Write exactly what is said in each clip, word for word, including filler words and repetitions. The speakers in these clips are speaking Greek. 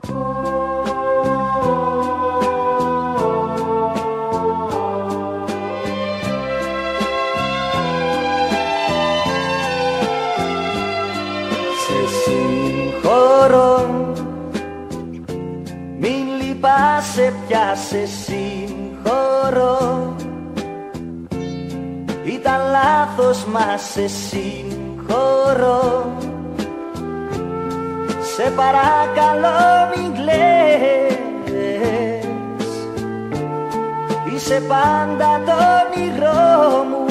Σε συγχωρώ, μην λυπάσαι πια, σε συγχωρώ. Ήταν λάθος μα σε συγχωρώ. Σε παρακαλώ μην κλαις, είσαι πάντα το όνειρό μου.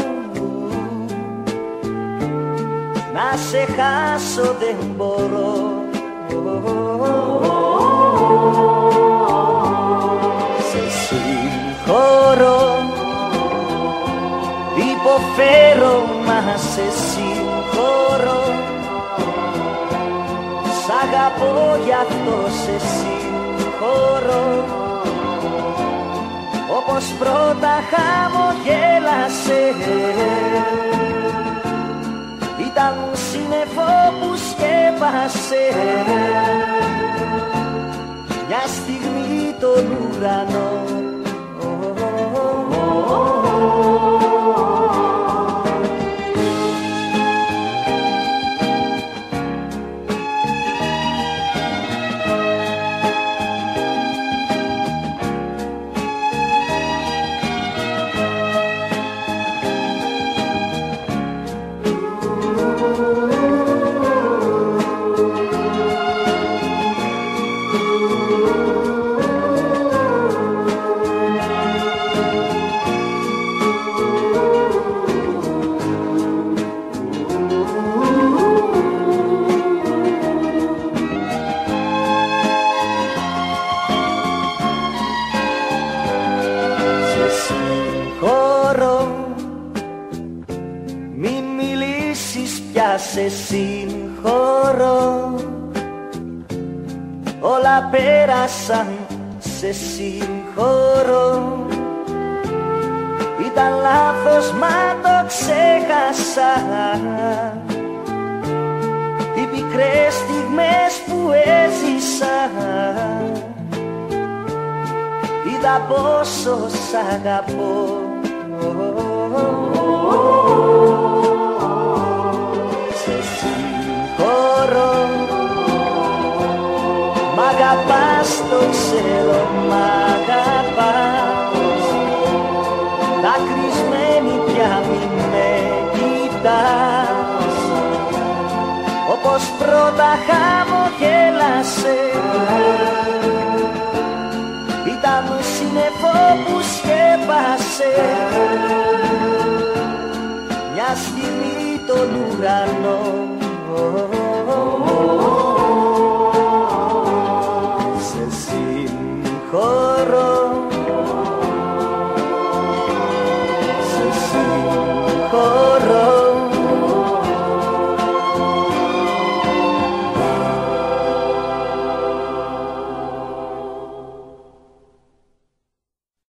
Να σε χάσω δεν μπορώ. Σε συγχωρώ, υποφέρω μα σε συγχωρώ. Σ' αγαπώ γι' αυτό σε συγχωρώ. Όπως πρώτα χαμογέλασες, ήταν σύννεφο που σκέπασε μια στιγμή τον ουρανό. Μην μιλήσεις πια, σε συγχωρώ. Όλα πέρασαν, σε συγχωρώ. Ήταν λάθος μα το ξέχασα. Τι πικρές στιγμές που έζησα, είδα πόσο σ' αγαπώ. Σε συγχωρώ, μ' αγαπάς το ξέρω, μ' αγαπάς. Δακρυσμένη πια μη με κοιτάς. Όπως πρώτα χαμογέλασες, ήταν σύννεφο που σκέπασε μια στιγμή τον ουρανό. Σε συγχωρώ,